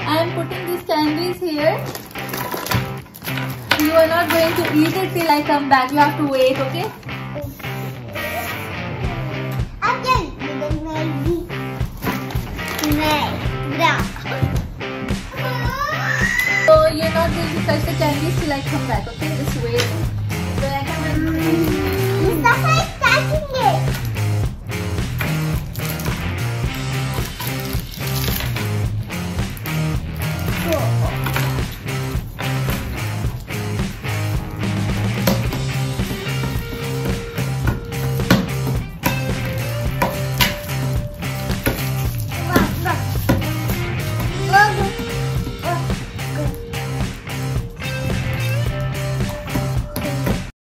I am putting these candies here. You are not going to eat it till I come back. You have to wait, okay? So you're not going to touch the candies till I come back, okay? Just wait.